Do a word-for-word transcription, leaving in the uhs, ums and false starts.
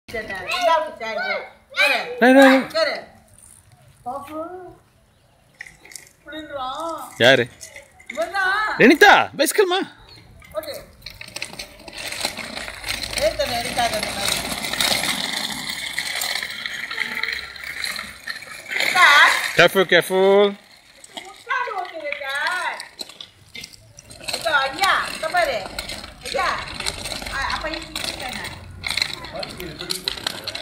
யாரு? Renitha பைஸ்கல்மா. Careful, careful. Ayah, sabar deh. Ayah, apa yang kita nak?